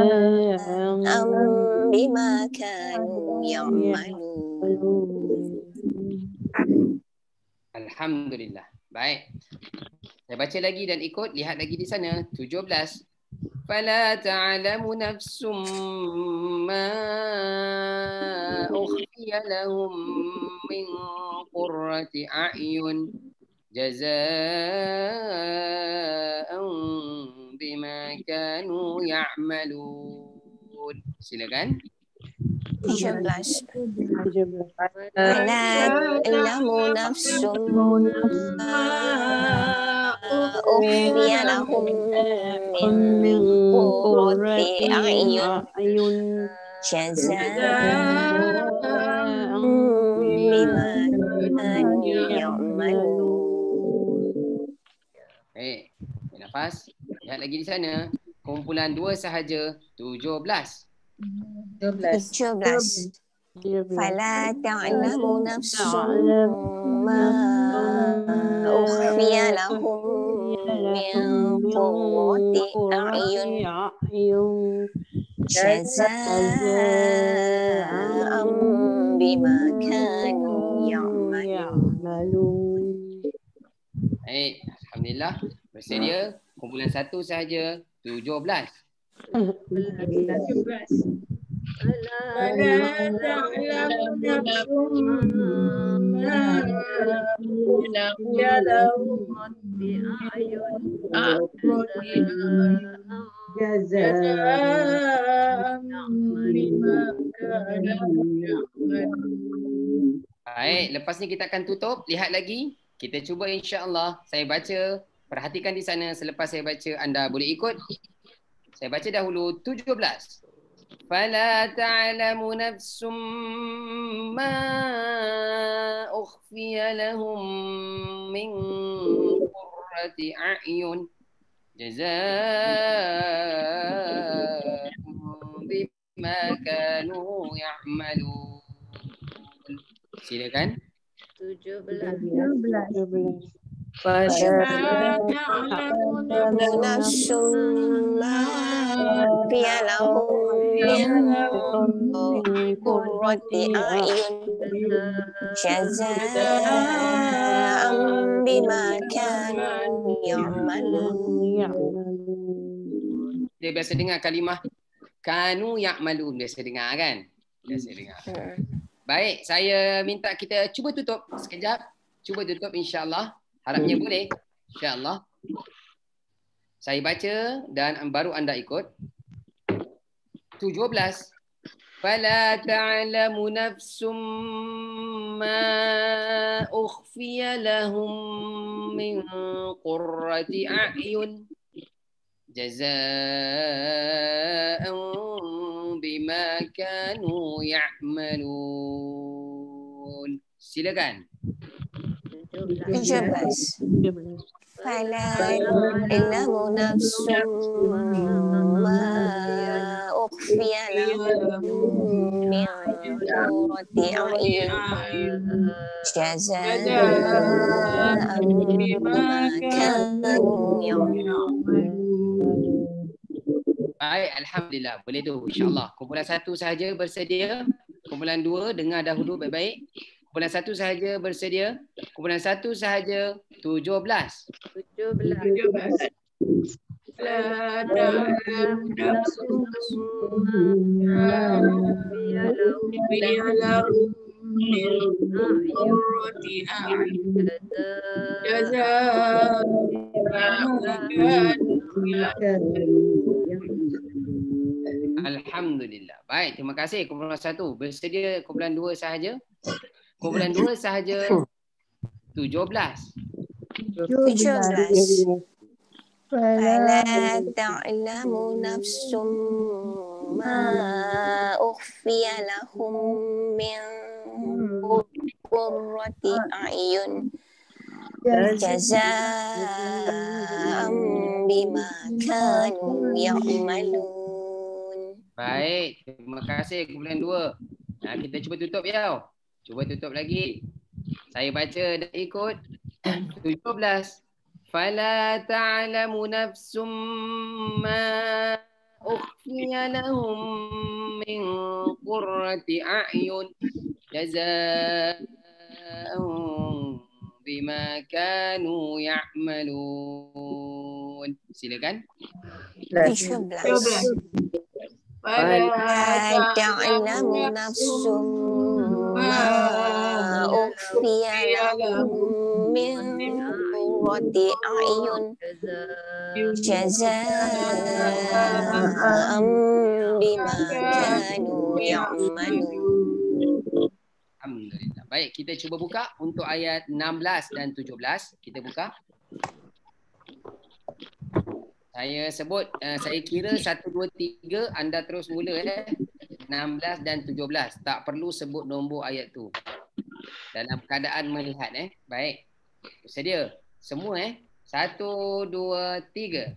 بما كانوا يعملون. Alhamdulillah. Baik. Saya baca lagi dan ikut. Lihat lagi di sana. tujuh belas. فلا تعلم نفس ما أخفي لهم من قرة أعين جزاء بما كانوا يعملون. Silakan. tujuh belas. فلا تعلم نفس ما أخفي لهم من قرة أعين جزاء بما كانوا يعملون. Eh, nafas. Lihat lagi di sana. Kumpulan dua sahaja tujuh belas. tujuh belas. فلا تعلم نفس ما أخفي لهم من قرة أعين جزاء بما كانوا يعملون. Baik, alhamdulillah. Bersedia. Kumpulan satu sahaja tujuh belas. tujuh belas. فلا تعلم نفس ما أخفي لهم من جزاء بما كانوا يعملون. Baik, lepas ni kita akan tutup. Lihat lagi. Kita cuba insya-Allah. Saya baca. Perhatikan di sana. Selepas saya baca, anda boleh ikut. Saya baca dahulu tujuh belas. فلا تعلم نفس ما أخفي لهم من قرة أعين جزاء بما كانوا يعملون. Silakan. tujuh tujuh belas. Fala nafsum ma ukhfiya lahum min qurrati a'yun jazaa'an bima kanu ya'malun. Dia biasa dengar kalimah kanu ya'malun, biasa dengar kan? Biasa dengar. Baik, saya minta kita cuba tutup sekejap. Cuba tutup insya-Allah. Harapnya boleh. InsyaAllah. Saya baca dan baru anda ikut. tujuh belas. Fala ta'lamu nafsum ma ukhfiya lahum min qurrati a'yun jazaa'an bima kanu ya'malun. Silakan. tujuh belas. Fala ta'lamu nafsum ma ukhfiya lahum min qurrati a'yun jazaa'an bima kanu ya'malun. Baik, alhamdulillah. Boleh tu insya-Allah. Kumpulan satu sahaja bersedia. Kumpulan dua dengar dahulu baik-baik. Kumpulan satu sahaja bersedia. Kumpulan satu sahaja tujuh belas. tujuh belas. La ta'lamu nafsum ma ukhfiya lahum min qurrati a'yun jazaa'an bima kanu Alhamdulillah. Baik, terima kasih kumpulan satu. Bersedia kumpulan dua sahaja. Kumpulan dua sahaja tujuh belas. tujuh belas. Fala ta'lamu nafsum ma ukhfiya lahum min qurrati a'yun jazaa'an bima kanu ya'malun. Baik, terima kasih kumpulan dua. Nah, kita cuba tutup ya. Cuba tutup lagi. Saya baca dan ikut. tujuh belas. Fala ta'lamu nafsum ma ukhfiya lahum min qurrati a'yun jazaa'an bima kanu ya'malun. Silakan. tujuh belas. Fala ta'lamu nafsum ma ukhfiya lahum min qurrati a'yun jazaa'an bima kanu ya'malun. Alhamdulillah. Baik, kita cuba buka untuk ayat enam belas dan tujuh belas. Kita buka. Saya sebut, uh, saya kira satu, dua, tiga, anda terus mula eh. enam belas dan tujuh belas. Tak perlu sebut nombor ayat tu. Dalam keadaan melihat eh. Baik. Bersedia? Semua eh. Satu, dua, tiga.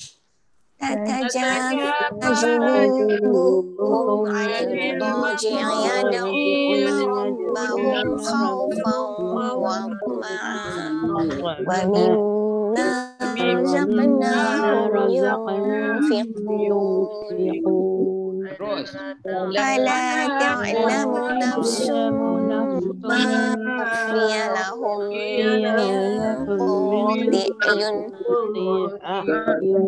تتجافى جنوبهم عن المضاجع يدعون ربهم خوفا وطمعا ومما رزقناهم ينفقون فلا تعلم نفس ما أخفي لهم من قرة أعين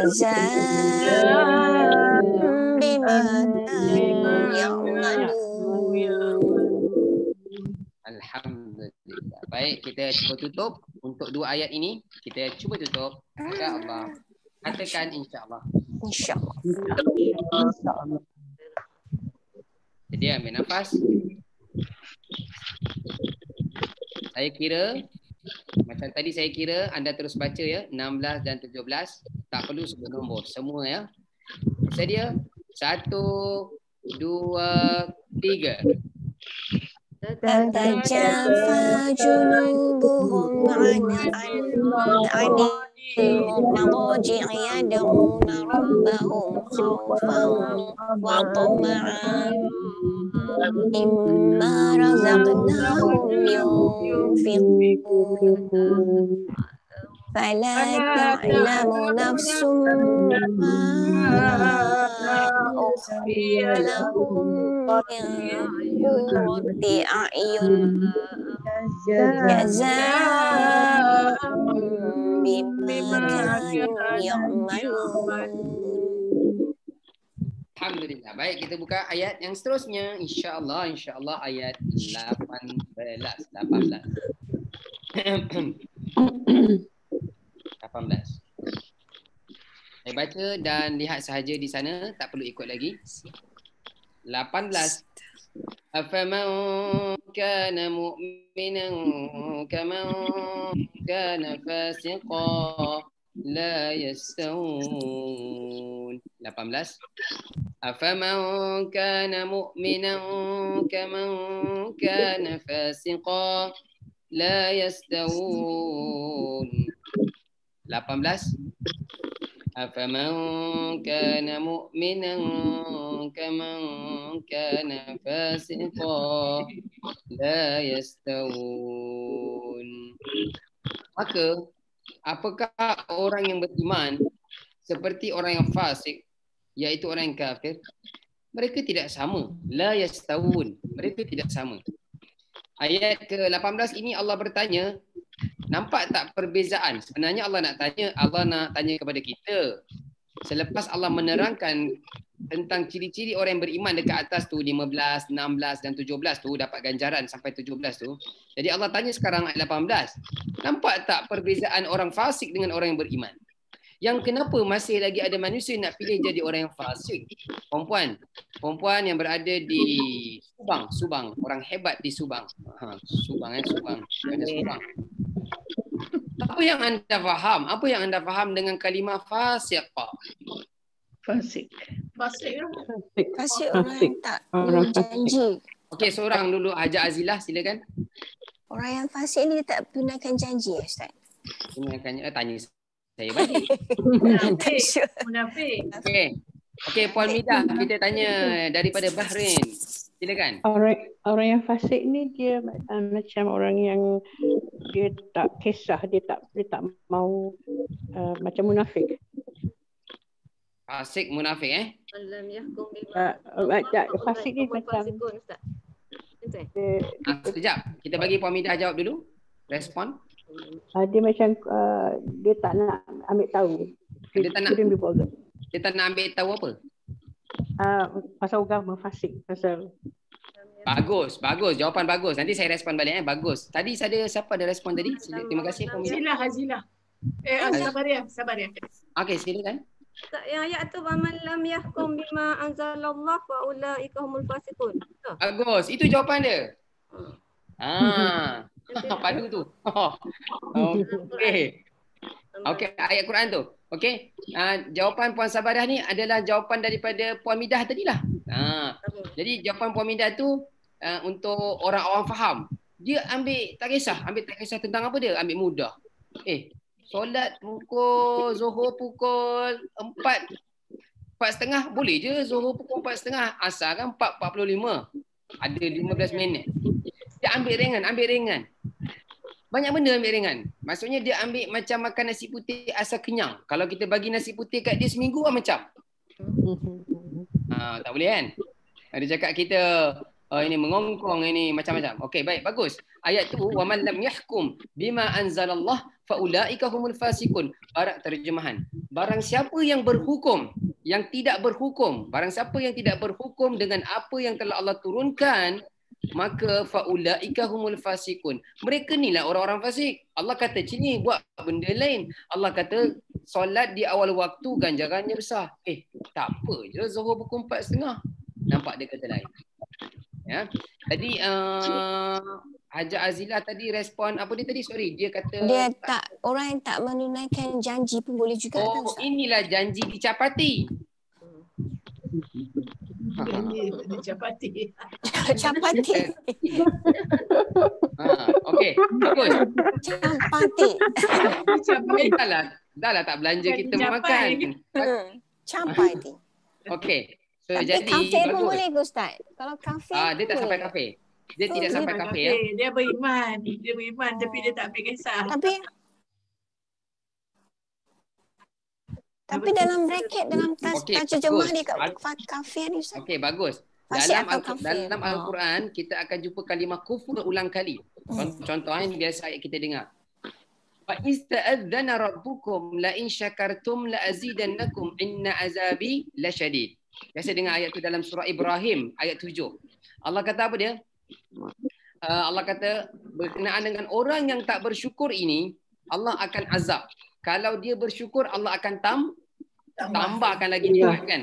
جزاء بما كانوا يعملون. Alhamdulillah. Baik, kita cuba tutup untuk dua ayat ini. Kita cuba tutup. InsyaAllah. Katakan insyaAllah. InsyaAllah. InsyaAllah. Jadi ambil nafas. Saya kira, macam tadi saya kira, anda terus baca ya. enam belas dan tujuh belas. Tak perlu sebut nombor. Semua ya. Sedia? Satu, dua, tiga. تتجافى جنوبهم عن عن عن المضاجع يدعون ربهم خوفا وطمعا مما رزقناهم ينفقون فلا تعلم نفس ما أخفي لهم من قرة أعين جزاء بما كانوا يعملون. Alhamdulillah. Baik, kita buka ayat yang seterusnya. InsyaAllah, insyaAllah ayat lapan belas. lapan belas. lapan belas. Saya baca dan lihat sahaja di sana, tak perlu ikut lagi. lapan belas. Afaman kana mu'minan kaman kana fasiqan la yastawun. lapan belas. Afaman kana mu'minan kaman kana fasiqan la yastawun. lapan belas. Afaman kana mu'minan kaman kana fasiqan la yastawun. Maka apakah orang yang beriman seperti orang yang fasik, iaitu orang yang kafir? Mereka tidak sama. La yastawun. Mereka tidak sama. Ayat ke lapan belas ini Allah bertanya, nampak tak perbezaan? Sebenarnya Allah nak tanya, Allah nak tanya kepada kita. Selepas Allah menerangkan tentang ciri-ciri orang yang beriman dekat atas tu, lima belas, enam belas dan tujuh belas tu, dapat ganjaran sampai tujuh belas tu. Jadi Allah tanya sekarang ayat lapan belas. Nampak tak perbezaan orang fasik dengan orang yang beriman? Yang kenapa masih lagi ada manusia nak pilih jadi orang yang fasik? Perempuan, perempuan yang berada di Subang, Subang, orang hebat di Subang. Ha, Subang eh, Subang. Ada Subang. Apa yang anda faham? Apa yang anda faham dengan kalimah fasik? Fasik. Fasik kan? Fasik orang yang tak berjanji. Okey, seorang dulu, Hajar Azilah, silakan. Orang yang fasik ni tak tunaikan janji, Ustaz. Tunaikannya, eh, tanya saya balik. Munafik. Munafik. Okey. Okey, Puan Midah, kita tanya daripada Bahrain. Silakan. Orang orang yang fasik ni dia uh, macam orang yang dia tak kisah, dia tak dia tak mau uh, macam munafik. Fasik munafik eh? Alam yahkum Uh, uh, tak, fasik ni macam dia, Ah, sekejap. Kita bagi Puan Midah jawab dulu. Respon. uh, dia macam uh, dia tak nak ambil tahu. Dia tak nak Couldn't be bothered. Dia tak nak ambil tahu apa? Uh, pasal agama fasik, pasal Bagus, bagus. Jawapan bagus. Nanti saya respon balik eh. Bagus. Tadi ada siapa ada respon tadi? Sila, terima kasih Puan Midah. Hazilah, Hazilah. Eh, ah, sabar ya, sabar ya. Okey, silakan. Tak, yang ayat tu waman lam yahkum bima anzalallah fa ulaika humul fasiqun. Bagus. Itu jawapan dia. Ah, padu tu. Oh. Okey. Okey, ayat Quran tu. Okey. Uh, jawapan Puan Sabarah ni adalah jawapan daripada Puan Midah tadilah. Ha. Jadi jawapan Puan Midah tu uh, untuk orang awam faham. Dia ambil tak kisah, ambil tak kisah tentang apa dia, ambil mudah. Eh, solat pukul Zuhur pukul empat empat setengah boleh je. Zuhur pukul empat setengah, asal kan empat empat puluh lima. Ada lima belas minit. Dia ambil ringan, ambil ringan. Banyak benda ambil ringan. Maksudnya dia ambil macam makan nasi putih asal kenyang. Kalau kita bagi nasi putih kat dia seminggu lah macam. Ha, tak boleh kan? Dia cakap kita oh, ini mengongkong ini macam-macam. Okey, baik, bagus. Ayat tu waman lam yahkum bima anzalallah faulaika humul fasikun. Barak terjemahan. Barang siapa yang berhukum, yang tidak berhukum, barang siapa yang tidak berhukum dengan apa yang telah Allah turunkan, maka faulaika humul fasikun. Mereka ni lah orang-orang fasik. Allah kata sini buat benda lain. Allah kata solat di awal waktu ganjarannya besar. Eh, tak apa je Zuhur pukul empat setengah. Nampak dia kata lain. Ya. Tadi uh, Hajar Azilah tadi respon apa dia tadi? Sorry, dia kata dia tak, orang yang tak menunaikan janji pun boleh juga. Oh, inilah janji dicapati. Ini capati. Capati. Ha, okey, bagus. Capati. Capai. Dah lah, dah lah tak belanja kita Capai. makan. Hmm. Capati. Okey. So Tapi jadi kafe pun bagus. boleh ke Ustaz? Kalau kafe Ah, dia pun tak sampai boleh. kafe. Dia Oh, tidak dia sampai kafe ya. Dia beriman. Dia beriman tapi dia tak ambil kisah. Tapi tapi dalam bracket dalam tas Okey, terjemah bagus. dia kat Bag- fa- kafe ni Ustaz. Okey, bagus. Fasik Dalam atau Al- kafe? dalam Ah. Al-Quran kita akan jumpa kalimah kufur ulang kali. Hmm. Contoh yang biasa ayat kita dengar. Wa ista'adzana rabbukum la in syakartum la azidannakum inna azabi lasyadid. Biasa dengar ayat tu dalam surah Ibrahim ayat tujuh. Allah kata apa dia? Uh, Allah kata berkenaan dengan orang yang tak bersyukur ini, Allah akan azab. Kalau dia bersyukur, Allah akan tam tambahkan lagi nikmat kan.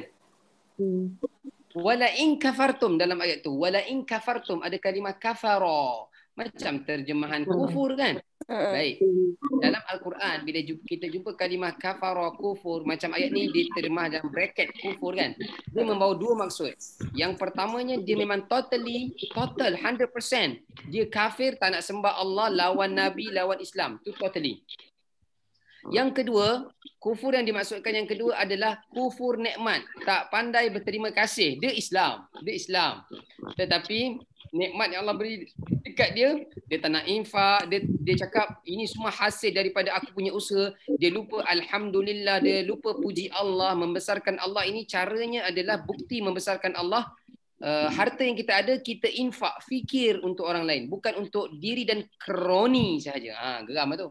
Wala in kafartum dalam ayat tu. Wala in kafartum ada kalimah kafara. Macam terjemahan kufur kan. Baik. Dalam Al-Quran bila kita jumpa kalimah kafara kufur macam ayat ni diterjemah dalam bracket kufur kan. Dia membawa dua maksud. Yang pertamanya dia memang totally total one hundred percent. Dia kafir tak nak sembah Allah, lawan Nabi, lawan Islam. Tu totally. Yang kedua, kufur yang dimaksudkan yang kedua adalah kufur nikmat. Tak pandai berterima kasih. Dia Islam. Dia Islam. Tetapi nikmat yang Allah beri dekat dia, dia tak nak infak, dia dia cakap ini semua hasil daripada aku punya usaha. Dia lupa alhamdulillah, dia lupa puji Allah, membesarkan Allah. Ini caranya adalah bukti membesarkan Allah. Uh, harta yang kita ada kita infak, fikir untuk orang lain, bukan untuk diri dan kroni sahaja. Ha, geram tu.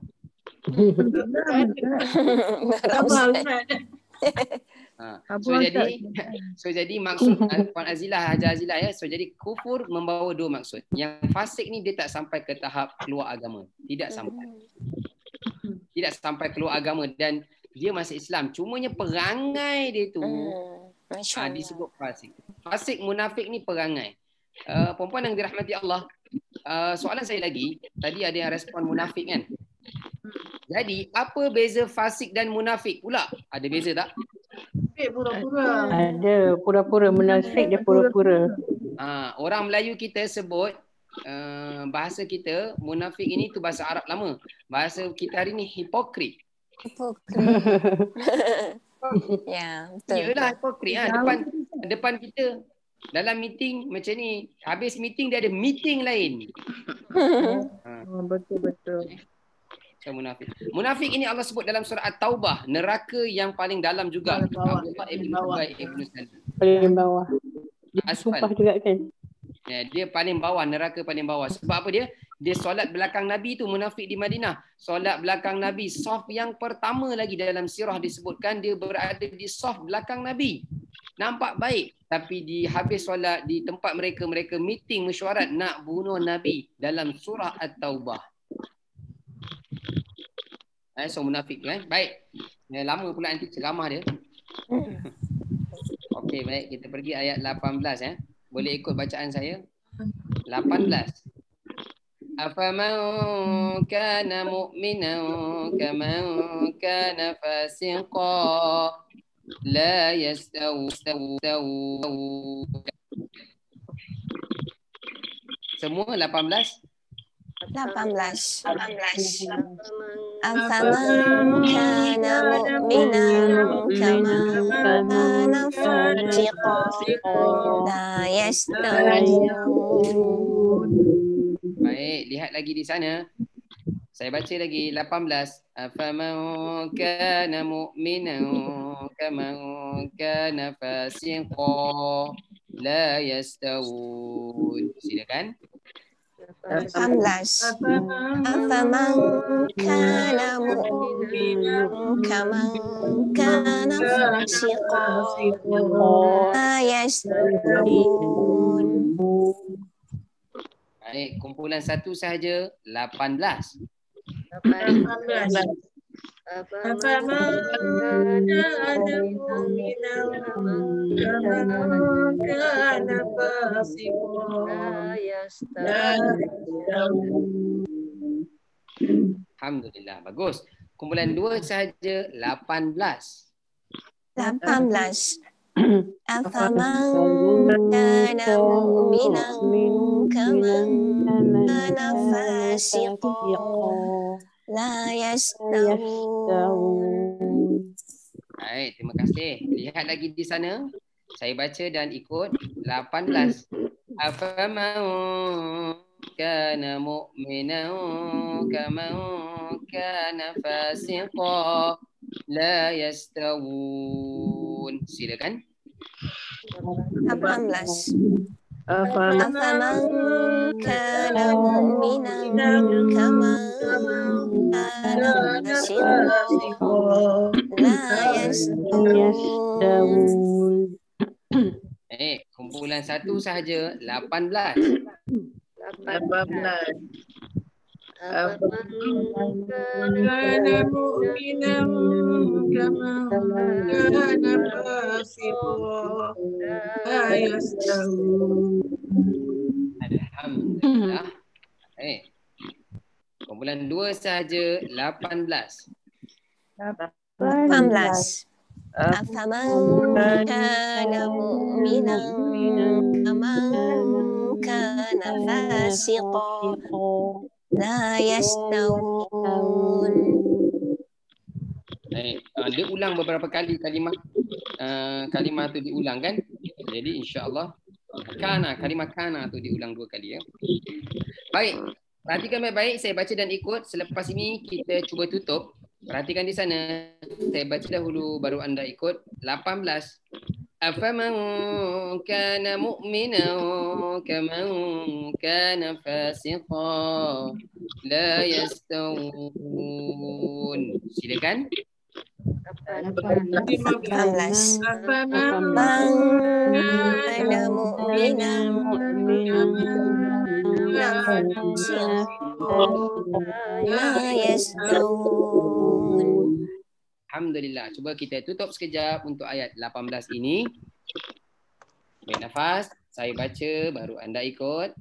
Ha. So jadi so jadi maksud Puan Azilah, Hajar Azilah ya. So jadi kufur membawa dua maksud. Yang fasik ni dia tak sampai ke tahap keluar agama. Tidak sampai. Tidak sampai keluar agama dan dia masih Islam. Cumanya perangai dia tu ha, disebut fasik. Fasik munafik ni perangai. Uh, perempuan yang dirahmati Allah. Uh, soalan saya lagi, tadi ada yang respon munafik kan? Jadi, apa beza fasik dan munafik pula? Ada beza tak? Pura-pura. Ada pura-pura munafik, dia pura-pura. Ha, orang Melayu kita sebut uh, bahasa kita munafik ini tu bahasa Arab lama. Bahasa kita hari ni hipokrit. Hipokrit. Ya, betul. Yalah hipokrit ha. Depan depan kita dalam meeting macam ni, habis meeting dia ada meeting lain. Ha. Oh, betul-betul. So, munafik. Munafik ini Allah sebut dalam surah At-Taubah, neraka yang paling dalam juga. Abdullah ibn Ubay ibn Salul. Paling bawah. Asfal. Sumpah juga kan. Ya, dia paling bawah, neraka paling bawah. Sebab apa dia? Dia solat belakang Nabi tu, munafik di Madinah. Solat belakang Nabi, saf yang pertama lagi dalam sirah disebutkan dia berada di saf belakang Nabi. Nampak baik, tapi di habis solat di tempat mereka mereka meeting mesyuarat nak bunuh Nabi dalam surah At-Taubah. Eh, so munafik tu kan. Baik. Ya, lama pula nanti ceramah dia. Okey, baik. Kita pergi ayat lapan belas ya. Boleh ikut bacaan saya? lapan belas. Afaman kana mu'minan kaman kana fasiqa la yastawu. Semua lapan belas? lapan belas. lapan belas. Afaman kana mu'minan kaman kana fasiqan la yastawun. Baik, lihat lagi di sana. Saya baca lagi lapan belas. Afaman kana mu'minan kaman kana fasiqan la yastawun. Silakan. lapan belas. Afaman kana mu'minan kaman kana fasiqan la yastawun. Baik, kumpulan satu sahaja lapan belas. lapan belas. Afaman kana mu'minan kaman kana fasiqan la yastawun. Alhamdulillah, bagus. Kumpulan dua sahaja lapan belas. lapan belas. أفمن كان مؤمنا كمن كان فاسقا لا يستوون. Baik, terima kasih. Lihat lagi di sana. Saya baca dan ikut. lapan belas. Afaman kana mu'minan kaman kana fasiqa la yastawun. Silakan. lapan belas. أفمن كان مؤمنا كمن كان فاسقا لا يستوون. Eh, kumpulan satu sahaja lapan belas. lapan belas. أفمن كان مؤمنا كمن كان فاسقا لا يستوون. Alhamdulillah. Eh, kumpulan dua sahaja lapan belas. lapan belas. أفمن كان مؤمنا كمن كان فاسقا لا يستوون. Eh, uh, dia ulang beberapa kali kalimah uh, kalimah tu diulang kan? Jadi insya-Allah kana kalimah kana tu diulang dua kali ya. Baik. Perhatikan baik-baik, saya baca dan ikut. Selepas ini kita cuba tutup. Perhatikan di sana. Saya baca dahulu baru anda ikut. lapan belas. Afaman kana mu'minan kaman kana fasiqa la yastawun. Silakan. lapan belas. أفمن كان مؤمنا لا يستوون. Alhamdulillah. Cuba kita tutup sekejap untuk ayat lapan belas ini. Ambil nafas. Saya baca baru anda ikut.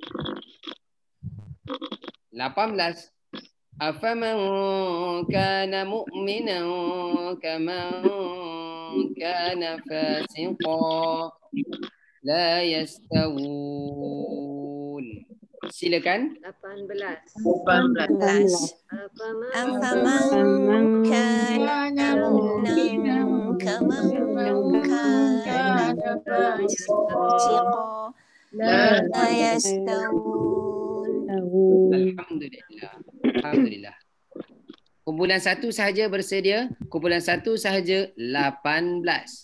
lapan belas. Afaman kana mu'minan kaman kana fasiqa la yastawun. Silakan. lapan belas. lapan belas. أفمن كان مؤمنا كمن كان فاسقا لا يستوون. Alhamdulillah. Alhamdulillah. Kumpulan satu sahaja bersedia. Kumpulan satu sahaja lapan belas.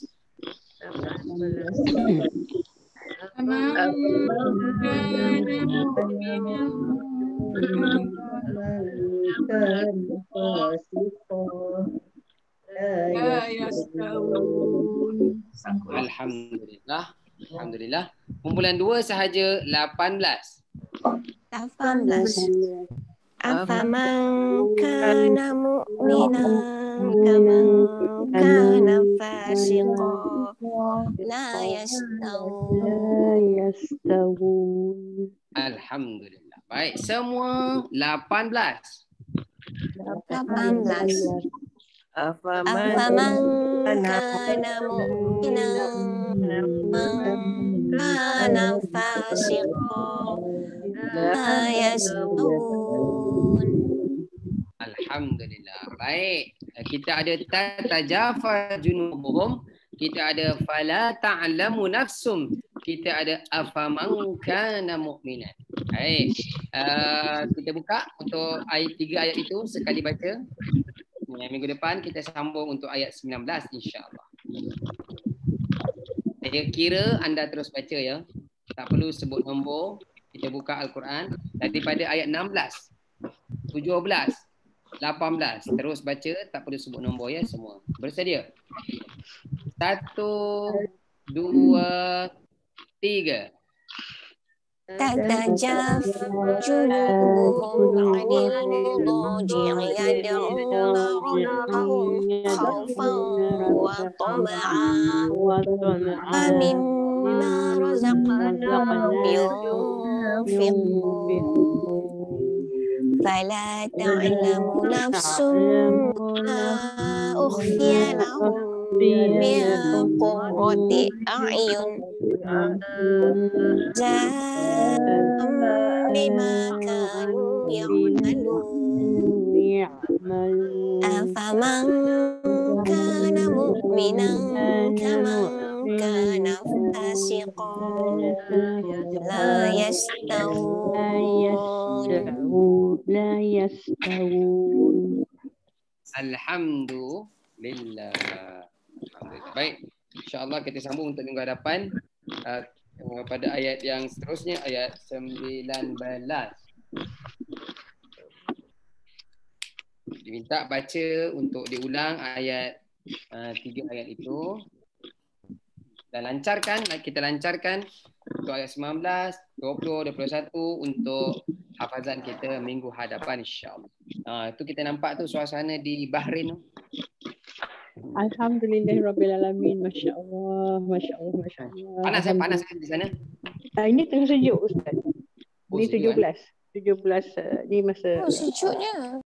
Alhamdulillah. Alhamdulillah. Kumpulan dua sahaja lapan belas. lapan belas. أفمن كان مؤمنا كمن كان فاسقا لا يستوون. Alhamdulillah. Baik, semua lapan belas. lapan belas. أفمن كان مؤمنا كمن كان فاسقا لا يستوون. Alhamdulillah. Baik. Kita ada tatajafa junubuhum. Kita ada fala ta'lamu nafsum. Kita ada afaman kana mu'minan. Baik. Uh, kita buka untuk ayat tiga ayat itu sekali baca. Minggu depan kita sambung untuk ayat sembilan belas insya-Allah. Saya kira anda terus baca ya. Tak perlu sebut nombor. Kita buka Al-Quran daripada ayat enam belas, tujuh belas, lapan belas. Terus baca, tak perlu sebut nombor ya semua. Bersedia? Satu, dua, tiga. تتجافى جنوبهم عن المضاجع يدعون ربهم خوفا وطمعا ومما رزقناهم ينفقون فلا تعلم نفس ما أخفي لهم من قرة أعين جزاء بما كانوا يعملون أفمن كان مؤمنا كمن كان فاسقا لا يستوون لا يستوون. Alhamdulillah. Alhamdulillah. Baik. InsyaAllah kita sambung untuk minggu hadapan uh, pada ayat yang seterusnya, ayat sembilan belas. Diminta baca untuk diulang ayat uh, tiga ayat itu. Dan lancarkan, kita lancarkan untuk ayat sembilan belas, dua puluh, dua puluh satu untuk hafazan kita minggu hadapan insyaAllah. Uh, itu kita nampak tu suasana di Bahrain tu. Alhamdulillahirrabbilalamin. Masya Allah, Masya Allah, Masya Allah. Panas eh? Panas eh, di sana? Uh, ini tengah sejuk Ustaz. Oh, Ini sejuk, tujuh belas. tujuh belas uh, ni masa Oh, sejuknya.